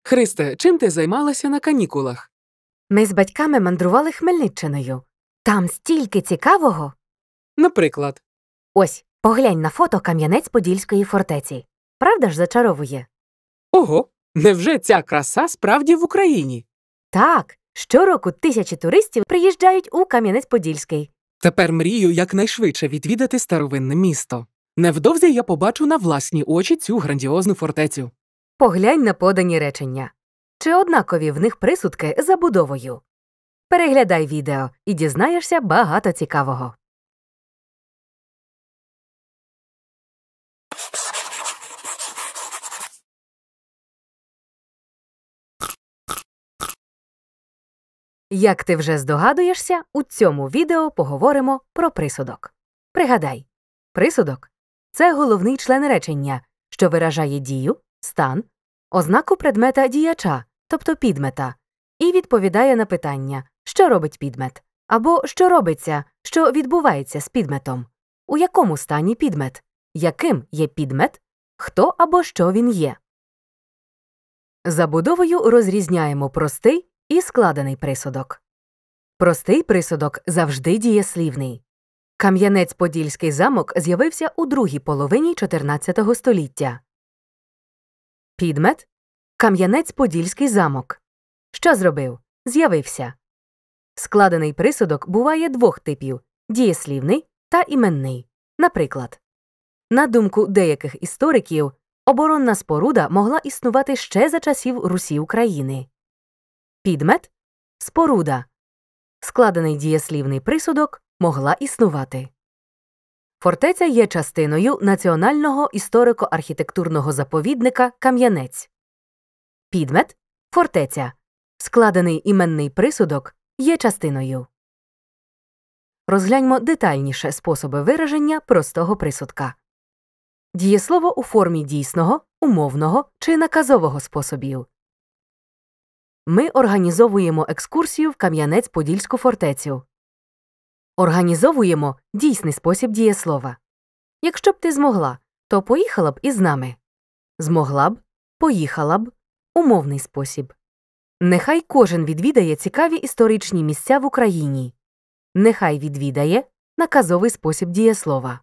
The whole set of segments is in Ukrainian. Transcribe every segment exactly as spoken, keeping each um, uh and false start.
Христе, чим ти займалася на канікулах? Ми з батьками мандрували Хмельниччиною. Там стільки цікавого. Наприклад. Ось, поглянь на фото Кам'янець-Подільської фортеці. Правда ж зачаровує? Ого, невже ця краса справді в Україні? Так, щороку тисячі туристів приїжджають у Кам'янець-Подільський. Тепер мрію якнайшвидше відвідати старовинне місто. Невдовзі я побачу на власні очі цю грандіозну фортецю. Поглянь на подані речення. Чи однакові в них присудки за будовою? Переглядай відео і дізнаєшся багато цікавого. Як ти вже здогадуєшся, у цьому відео поговоримо про присудок. Пригадай, присудок – це головний член речення, що виражає дію, стан, ознаку предмета діяча, тобто підмета, і відповідає на питання, що робить підмет, або що робиться, що відбувається з підметом, у якому стані підмет, яким є підмет, хто або що він є. За будовою розрізняємо простий і складений присудок. Простий присудок завжди дієслівний. Кам'янець-Подільський замок з'явився у другій половині чотирнадцятого століття. Підмет – Кам'янець-Подільський замок. Що зробив? З'явився. Складений присудок буває двох типів – дієслівний та іменний. Наприклад, на думку деяких істориків, оборонна споруда могла існувати ще за часів Русі-України. Підмет – споруда. Складений дієслівний присудок могла існувати. Фортеця є частиною Національного історико-архітектурного заповідника Кам'янець. Підмет – фортеця. Складений іменний присудок є частиною. Розгляньмо детальніше способи вираження простого присудка. Дієслово у формі дійсного, умовного чи наказового способів. Ми організовуємо екскурсію в Кам'янець-Подільську фортецю. Організовуємо дійсний спосіб дієслова. Якщо б ти змогла, то поїхала б із нами. Змогла б, поїхала б, умовний спосіб. Нехай кожен відвідає цікаві історичні місця в Україні. Нехай відвідає наказовий спосіб дієслова.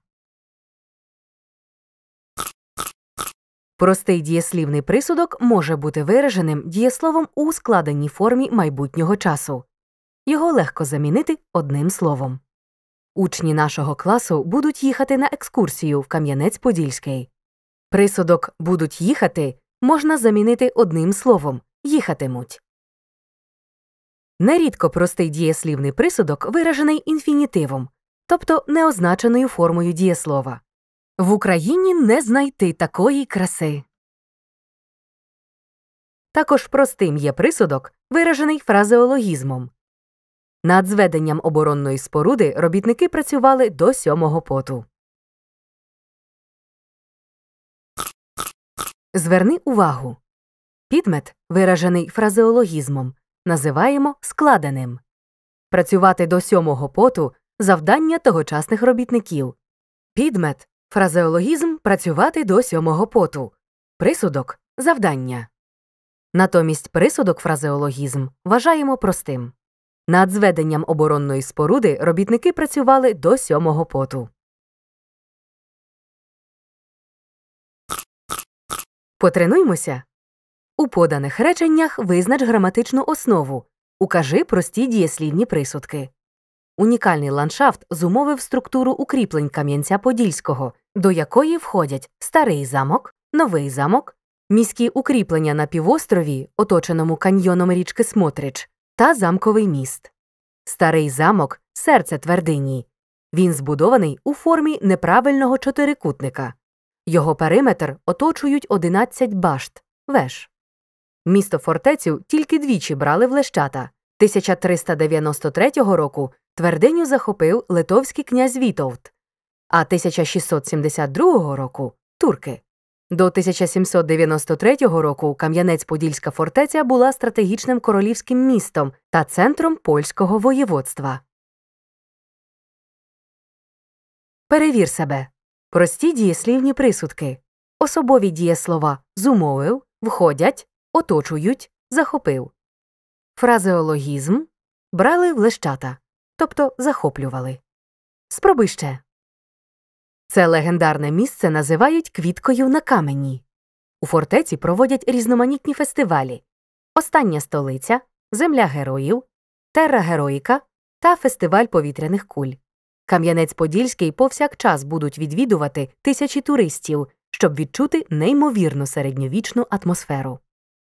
Простий дієслівний присудок може бути вираженим дієсловом у складеній формі майбутнього часу. Його легко замінити одним словом. Учні нашого класу будуть їхати на екскурсію в Кам'янець-Подільський. Присудок «будуть їхати» можна замінити одним словом – їхатимуть. Нерідко простий дієслівний присудок виражений інфінітивом, тобто неозначеною формою дієслова. В Україні не знайти такої краси. Також простим є присудок, виражений фразеологізмом. Над зведенням оборонної споруди робітники працювали до сьомого поту. Зверни увагу. Підмет, виражений фразеологізмом, називаємо складеним. Працювати до сьомого поту – завдання тогочасних робітників. Підмет – фразеологізм працювати до сьомого поту. Присудок – завдання. Натомість присудок фразеологізм вважаємо простим. Над зведенням оборонної споруди робітники працювали до сьомого поту. Потренуймося. У поданих реченнях визнач граматичну основу. Укажи прості дієслівні присудки. Унікальний ландшафт зумовив структуру укріплень Кам'янця-Подільського, до якої входять Старий замок, Новий замок, міські укріплення на півострові, оточеному каньйоном річки Смотрич, та замковий міст. Старий замок – серце твердині. Він збудований у формі неправильного чотирикутника. Його периметр оточують одинадцять башт – веж. Місто-фортецю тільки двічі брали в лещата. тисяча триста дев'яносто третього року твердиню захопив литовський князь Вітовт, а тисяча шістсот сімдесят другого року – турки. До тисяча сімсот дев'яносто третього року Кам'янець-Подільська фортеця була стратегічним королівським містом та центром польського воєводства. Перевір себе. Прості дієслівні присудки. Особові дієслова «зумовив», «входять», оточують, захопив. Фразеологізм брали в лещата, тобто захоплювали. Спробуй ще. Це легендарне місце називають квіткою на камені. У фортеці проводять різноманітні фестивалі. Остання столиця, Земля героїв, Терра Героїка та фестиваль повітряних куль. Кам'янець-Подільський повсякчас будуть відвідувати тисячі туристів, щоб відчути неймовірну середньовічну атмосферу.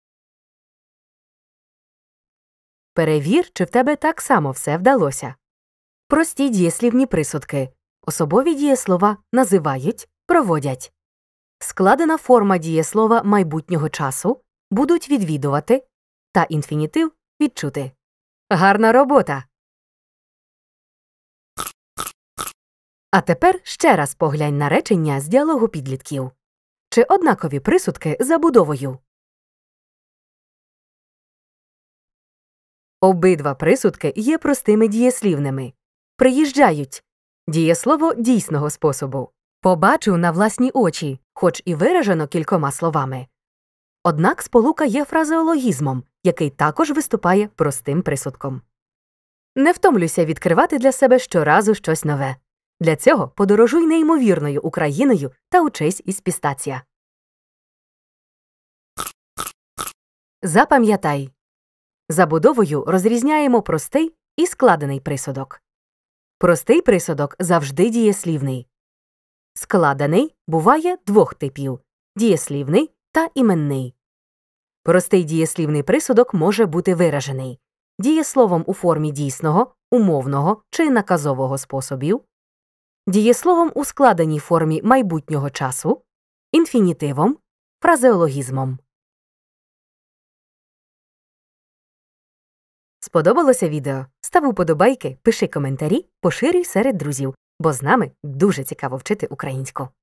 Перевір, чи в тебе так само все вдалося. Прості дієслівні присудки. Особові дієслова називають, проводять. Складена форма дієслова майбутнього часу будуть відвідувати та інфінітив відчути. Гарна робота! А тепер ще раз поглянь на речення з діалогу підлітків. Чи однакові присудки за будовою? Обидва присудки є простими дієслівними. Приїжджають. Дієслово дійсного способу. Побачив на власні очі, хоч і виражено кількома словами. Однак сполука є фразеологізмом, який також виступає простим присудком. Не втомлюйся відкривати для себе щоразу щось нове. Для цього подорожуй неймовірною Україною та учись із Пістація. Запам'ятай. За будовою розрізняємо простий і складений присудок. Простий присудок завжди дієслівний. Складений буває двох типів – дієслівний та іменний. Простий дієслівний присудок може бути виражений дієсловом у формі дійсного, умовного чи наказового способів, дієсловом у складеній формі майбутнього часу, інфінітивом, фразеологізмом. Сподобалося відео? Став уподобайки, пиши коментарі, поширюй серед друзів, бо з нами дуже цікаво вчити українську.